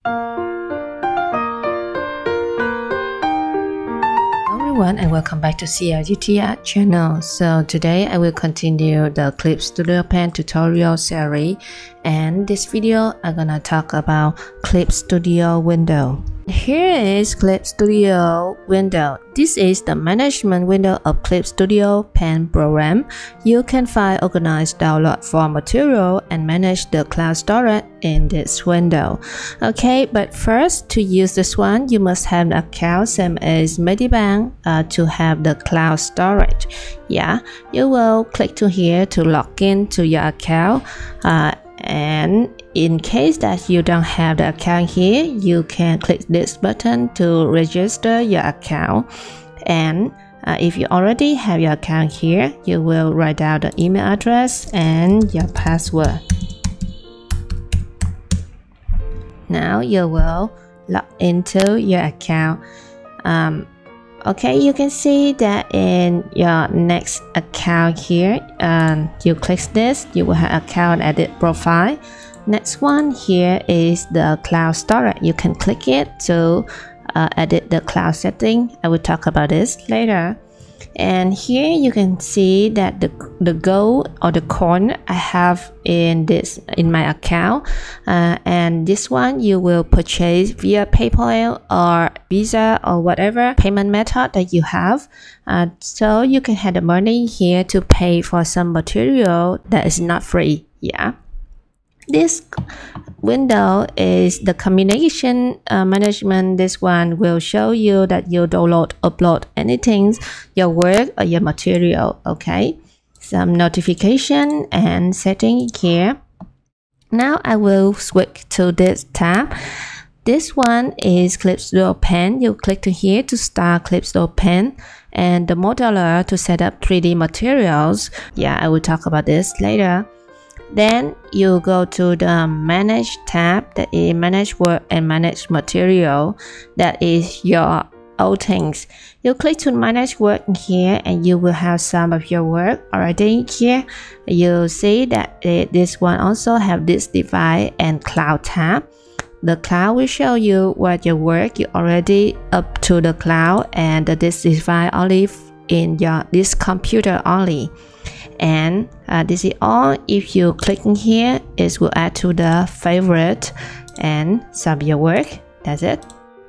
And welcome back to CLGTart channel. So today I will continue the Clip Studio Pen tutorial series, and this video I'm gonna talk about Clip Studio window. Here is Clip Studio window. This is the management window of Clip Studio Pen program. You can find, organize, download form material, and manage the cloud storage in this window. Okay, but first, to use this one, you must have an account same as Medibank to have the cloud storage. Yeah, you will click to here to log in to your account. And in case that you don't have the account here, you can click this button to register your account. And if you already have your account here, you will write down the email address and your password. Now you will log into your account. Okay, you can see that in your next account here, you click this, you will have account edit profile. Next one here is the cloud storage. You can click it to edit the cloud setting. I will talk about this later. And here you can see that the gold or the coin I have in my account, and this one you will purchase via PayPal or Visa or whatever payment method that you have. So you can have the money here to pay for some material that is not free. Yeah. This window is the communication management. This one will show you that you download, upload anything, your work or your material. Okay, some notification and setting here. Now I will switch to this tab. This one is Clip Studio Pen. You click to here to start Clip Studio Pen, and the modeler to set up 3D materials. Yeah, I will talk about this later. Then you go to the Manage tab, that is Manage Work and Manage Material. That is your old things. You click to Manage Work here, and you will have some of your work already here. You see that this one also have this device and cloud tab. The cloud will show you what your work you already up to the cloud, and this device only in this computer only. And this is all. If you click in here, it will add to the favorite and sub your work. That's it.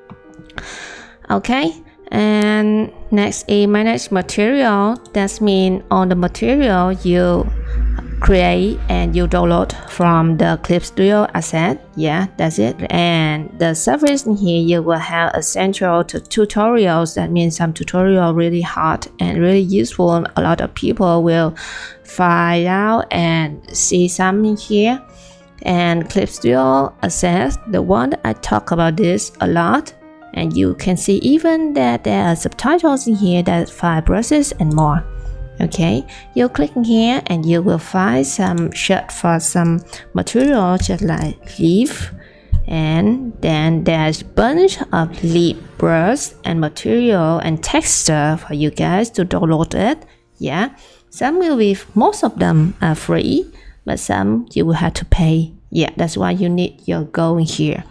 Okay, and next is manage material. That means all the material you create and you download from the Clip Studio asset. Yeah, that's it. And the service in here, you will have essential to tutorials. That means some tutorial really hard and really useful. A lot of people will find out and see something here. And Clip Studio asset, the one I talk about this a lot. And you can see even that there are subtitles in here, that file brushes and more. Okay, you click in here and you will find some shot for some material just like leaf, and then there's bunch of leaf brush and material and texture for you guys to download it. Yeah, some will be, most of them are free, but some you will have to pay. Yeah, that's why you need your go in here.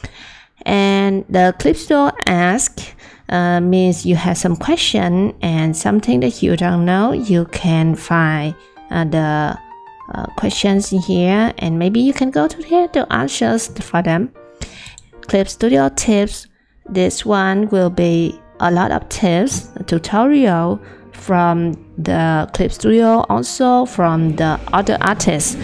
And the Clip Studio Ask means you have some question and something that you don't know. You can find the questions in here, and maybe you can go to here to answers for them. Clip Studio Tips. This one will be a lot of tips, a tutorial from the Clip Studio, also from the other artists.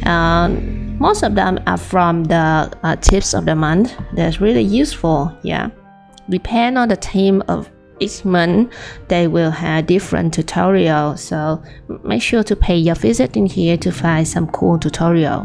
Most of them are from the tips of the month. That's really useful. Yeah, depend on the theme of each month, they will have different tutorials. So make sure to pay your visit in here to find some cool tutorial.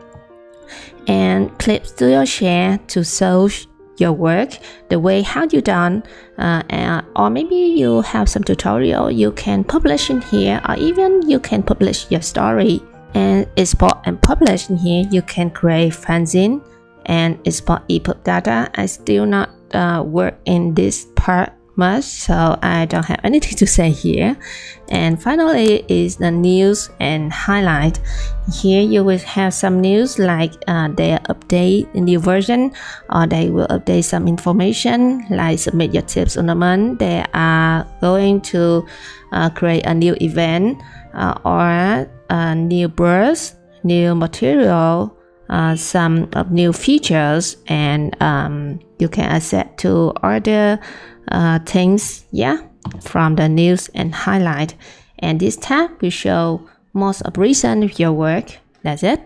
And Clip Studio Share to show your work, the way how you done, or maybe you have some tutorial you can publish in here, or even you can publish your story and export and publish in here. You can create fanzine and export EPUB data. I still not work in this part much, so I don't have anything to say here. And finally is the news and highlight. Here you will have some news like they update a new version, or they will update some information like submit your tips on the month. They are going to create a new event or a new burst, new material, some of new features, and you can access to other things, yeah, from the news and highlight. And this tab will show most of recent of your work. That's it.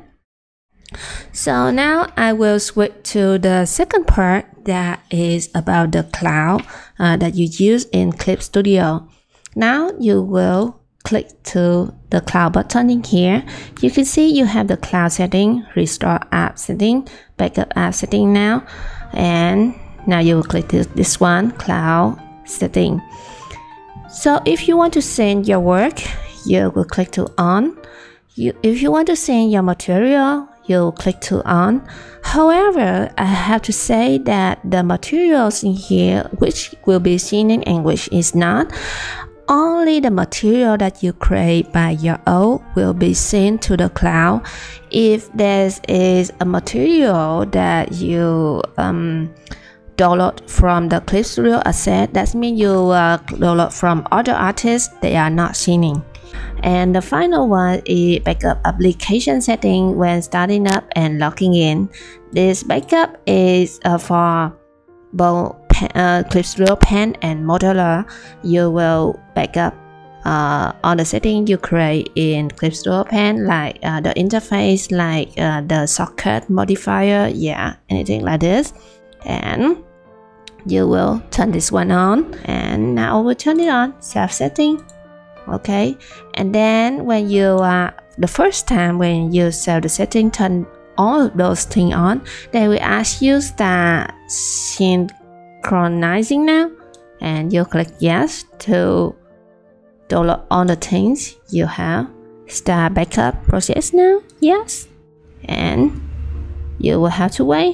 So now I will switch to the second part that is about the cloud that you use in Clip Studio. Now you will click to the cloud button in here. You can see you have the cloud setting, restore app setting, backup app setting now, and now you will click this one, cloud setting. So if you want to send your work, you will click to on. If you want to send your material, you click to on. However, I have to say that the materials in here which will be seen in English is not. Only the material that you create by your own will be sent to the cloud. If there is a material that you download from the Clip Studio asset, that means you download from other artists, they are not seen. And the final one is backup application setting when starting up and logging in. This backup is for both Clip Studio Pen and Modeler. You will backup on the setting you create in Clip Studio Pen, like the interface, like the shortcut modifier, yeah, anything like this. And you will turn this one on, and now we'll turn it on, save setting. Okay, and then when you the first time when you save the setting, turn all of those things on, they will ask you start synchronizing now, and you click yes to download all the things you have. Start backup process now, yes, and you will have to wait.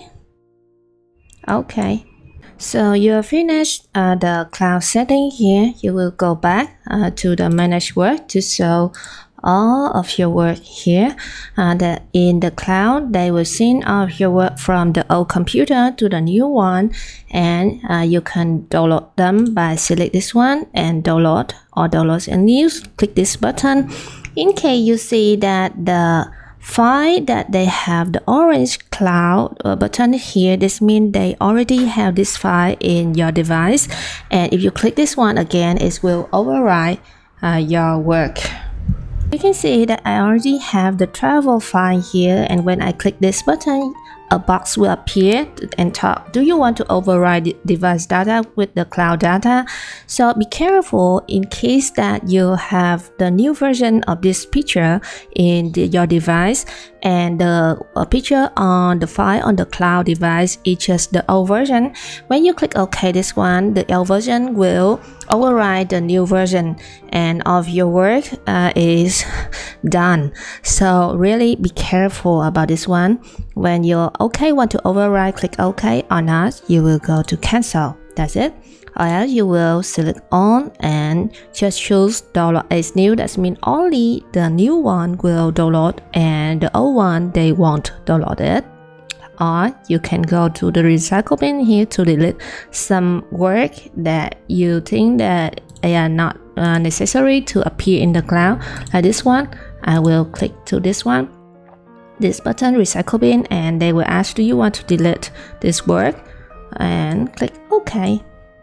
Okay, so you finished the cloud setting here. You will go back to the manage work to show all of your work here. That in the cloud, they will send all of your work from the old computer to the new one, and you can download them by select this one and download, or download and news. Click this button. In case you see that the file that they have the orange cloud button here, this means they already have this file in your device, and if you click this one again, it will override your work. You can see that I already have the travel file here, and when I click this button, a box will appear and talk, do you want to override the device data with the cloud data? So be careful in case that you have the new version of this picture in your device, and the picture on the file on the cloud device is just the old version. When you click OK this one, the old version will override the new version, and of your work is done. So really be careful about this one. When you want to override, click OK, or not, you will go to cancel. That's it. Or else you will select on and just choose download as new. That means only the new one will download, and the old one they won't download it. Or you can go to the recycle bin here to delete some work that you think that they are not necessary to appear in the cloud. Like this one, I will click to this one, this button, recycle bin, and they will ask, do you want to delete this work, and click OK.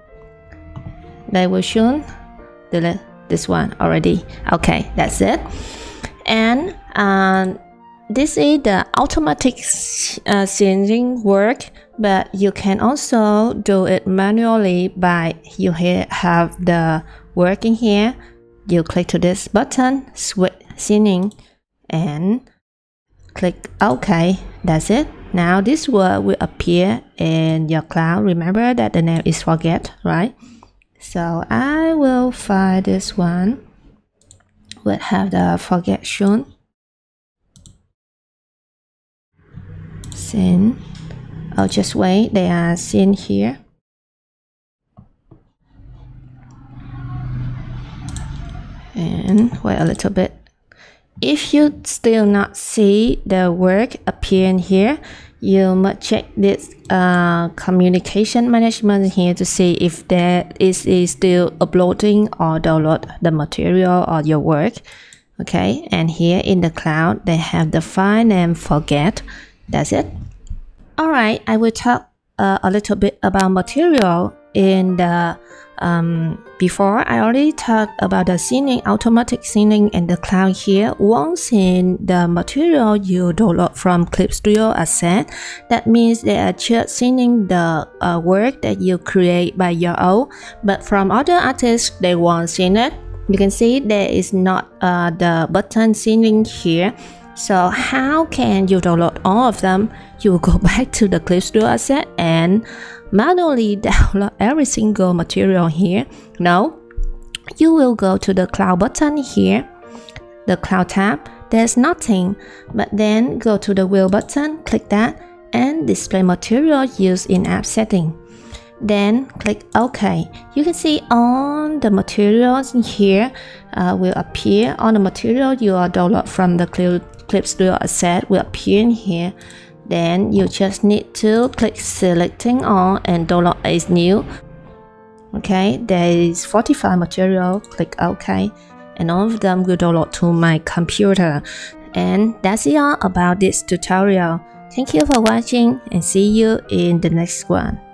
They will soon delete this one already. Okay, that's it. And this is the automatic sending work, but you can also do it manually by you here have the work in here. You click to this button, switch sending, and click OK. That's it. Now this word will appear in your cloud. Remember that the name is forget, right? So I will find this one. Will have the forget shown. Send. Oh, just wait. They are seen here. And wait a little bit. If you still not see the work appear in here, you must check this communication management here to see if there is still uploading or download the material or your work. Okay, and here in the cloud they have the file name forget. That's it. Alright, I will talk a little bit about material in the before. I already talked about the syncing, automatic syncing in the cloud here. Once in the material you download from Clip Studio Asset, that means they are just syncing the work that you create by your own, but from other artists they won't sync it. You can see there is not the button syncing here. So how can you download all of them? You will go back to the Clip Studio Asset and manually download every single material here. No, you will go to the cloud button here, the cloud tab. There's nothing, but then go to the wheel button, click that, and display material used in app setting. Then click OK. You can see all the materials in here will appear. All the material you are download from the Clip Studio Asset will appear in here. Then you just need to click selecting all and download as new. Okay, there is 45 material. Click OK, and all of them will download to my computer. And that's it all about this tutorial. Thank you for watching and see you in the next one.